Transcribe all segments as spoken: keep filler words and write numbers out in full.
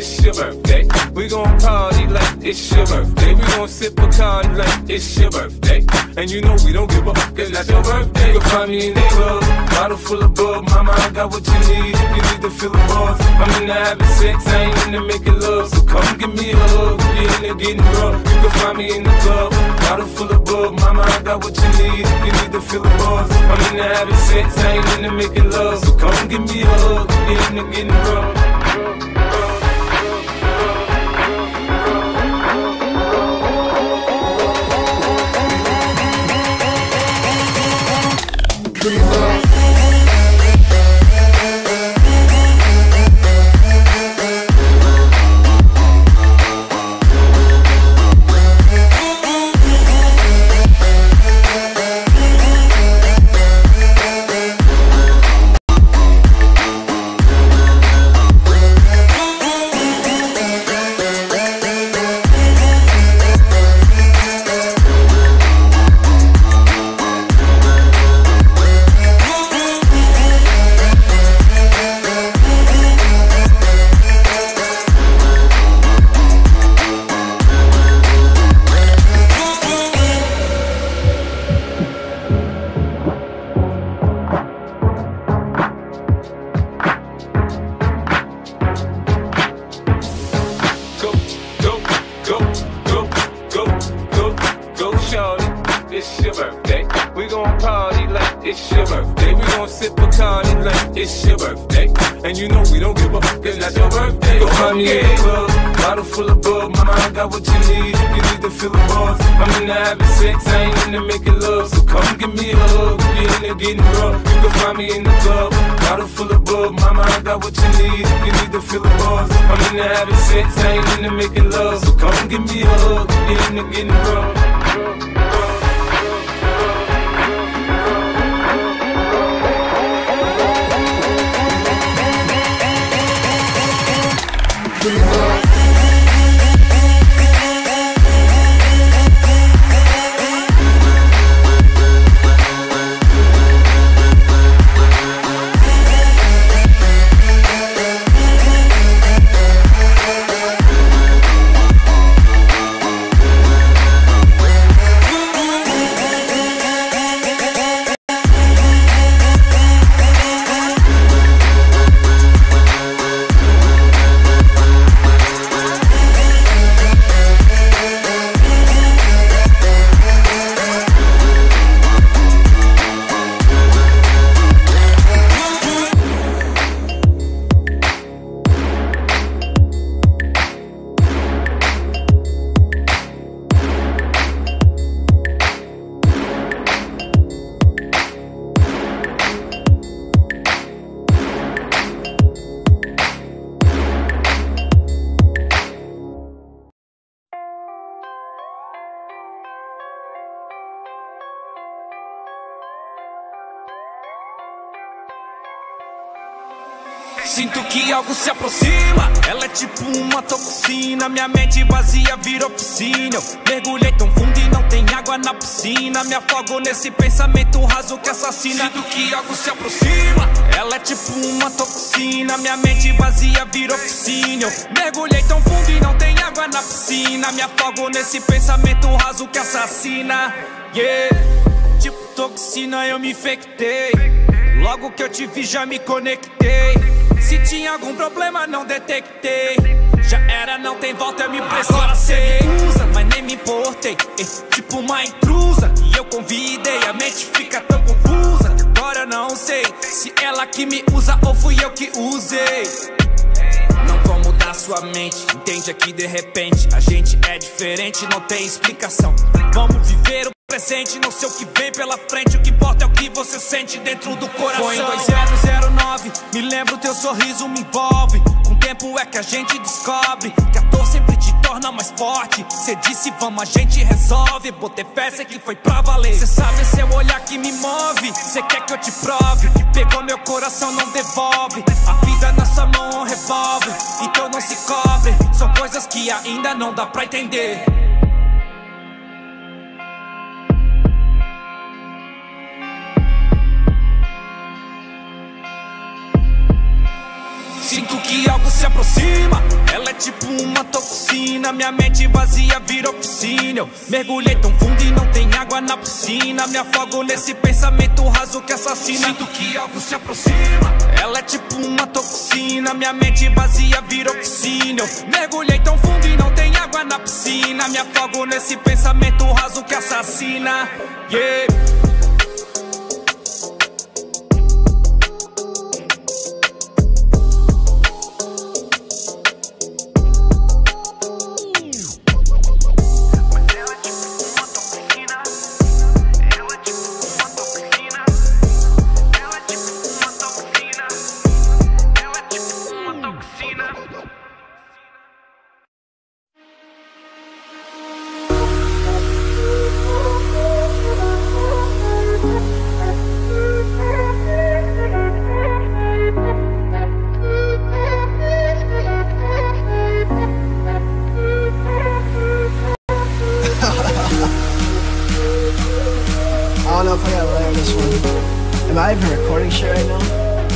it's your birthday. We gon' party like it's your birthday. We gon' sip a card like it's your birthday. And you know we don't give a fuck, it's not your birthday. You'll find me in the club, bottle full of bug. Mama, I got what you need if you need to feel the buzz. I'm into having sex, I ain't into making love. So come give me a hug, if you're into getting rough. You can find me in the club, bottle full of bug. Mama, I got what you need if you need to feel the buzz. I'm into having sex, I ain't into making love. So come give me a hug, if you're into getting rough. It's your birthday. We gon' party like it's your birthday. We gon' sip a card like it's your birthday. And you know we don't give a fuck, it's not your birthday. Go find me in the club, bottle full of bug. Mama, I got what you need if you need to feel the buzz. I'm into having sex, I ain't into making love. So come give me a hug, if you're into getting rough. You can find me in the club, bottle full of bug. Mama, I got what you need if you need to feel the buzz. I'm into having sex, I ain't into making love. So come give me a hug, if you're into getting rough. Sinto que algo se aproxima. Ela é tipo uma toxina. Minha mente vazia virou piscina. Eu mergulhei tão fundo e não tem água na piscina. Me afogo nesse pensamento raso que assassina. Sinto que algo se aproxima. Ela é tipo uma toxina. Minha mente vazia virou piscina. Eu mergulhei tão fundo e não tem água na piscina. Me afogo nesse pensamento raso que assassina. Yeah. Tipo toxina eu me infectei. Logo que eu te vi já me conectei. Se tinha algum problema não detectei. Já era, não tem volta, eu me prestei. Agora cê me usa, mas nem me importei. É tipo uma intrusa e eu convidei. A mente fica tão confusa que agora eu não sei se ela que me usa ou fui eu que usei. Não vou mudar sua mente, entende aqui de repente. A gente é diferente, não tem explicação. Vamos viver o presente, não sei o que vem pela frente. O que importa é o que você sente dentro do coração. Foi em dois mil e nove, me lembro teu sorriso me envolve. Com o tempo é que a gente descobre que a dor sempre te torna mais forte. Cê disse vamos, a gente resolve. Botei fé, sei que foi pra valer. Cê sabe esse é o olhar que me move. Cê quer que eu te prove que pegou meu coração, não devolve. A vida na sua mão é um revólver, então não se cobre. São coisas que ainda não dá pra entender. Sinto que algo se aproxima. Ela é tipo uma toxina, minha mente vazia vira oficina. Eu mergulhei tão fundo e não tem água na piscina. Me afogo nesse pensamento raso que assassina. Sinto que algo se aproxima. Ela é tipo uma toxina, minha mente vazia vira oficina. Eu mergulhei tão fundo e não tem água na piscina. Me afogo nesse pensamento raso que assassina. Yeah. I don't know if I gotta layer this one. Am I even recording shit right now?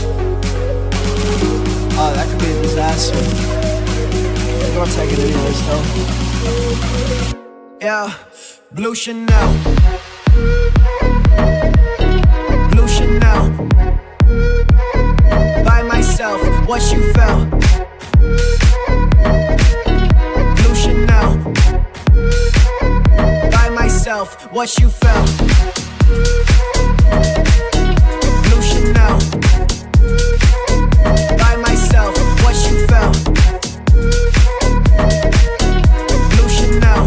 Oh, that could be a disaster. I'm gonna take it anyways though. Yeah, Blue Chanel. Blue Chanel. By myself, what you felt. Blue Chanel. By myself, what you felt. Blue Chanel. By myself, what you felt. Blue Chanel.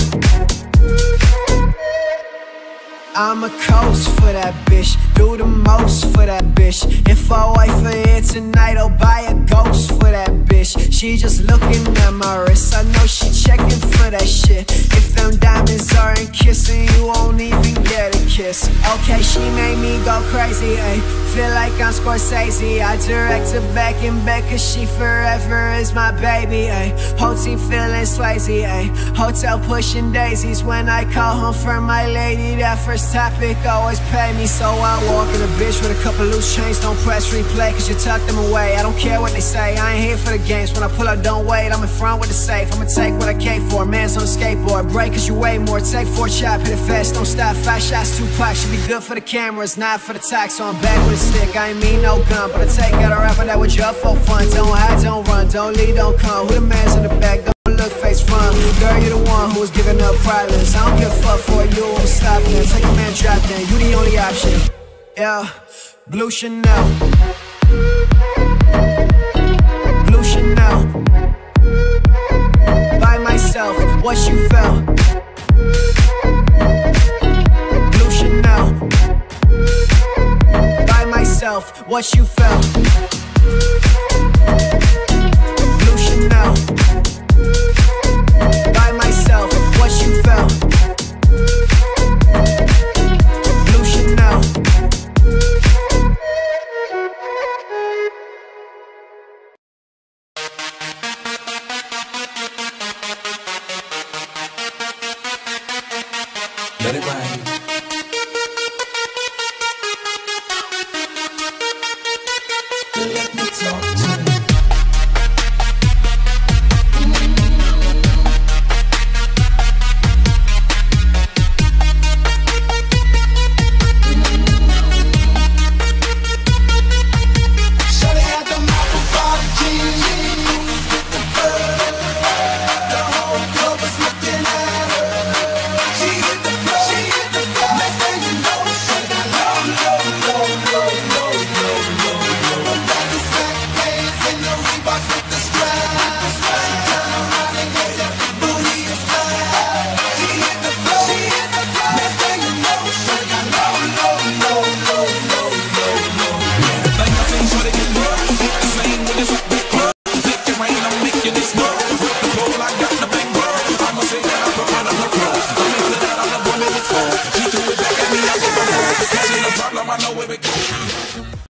I'm a coast for that bitch, do the most for that bitch. If I wait for it tonight, I'll buy a ghost for that bitch. She just looking at my wrist, I know she checking for that shit. If them diamonds aren't kissing, you won't even get a kiss. Okay, she made me go crazy, ayy. Feel like I'm Scorsese, I direct her back in bed cause she forever is my baby, ayy. Whole team feeling slazy, ayy. Hotel pushing daisies when I call home for my lady. That first topic always pay me, so I walk in a bitch with a couple loose chains. Don't press replay cause you tuck them away. I don't care what they say, I ain't here for the games. When I pull up, don't wait, I'm in front with the safe. I'ma take what I came for, man's on a skateboard. Break cause you weigh more, take four chop, hit it fast, don't stop. Five shots, two packs, should be good for the cameras, not for the tax. So I'm back with a stick, I ain't mean no gun, but I take out a rapper that was just for fun. Don't hide, don't run, don't lead, don't come. Who the man's in the back, don't look face front. Girl, you the one who was giving up problems. I don't give a fuck for you, I'm stopping it. Take a man, drop down, you the only option. Yeah, Blue Chanel. Blue Chanel. By myself, what you felt. Blue Chanel. By myself, what you felt. Blue Chanel. By myself, what you felt. Blue Chanel. Let it rain. Let me talk to you. I know where it goes.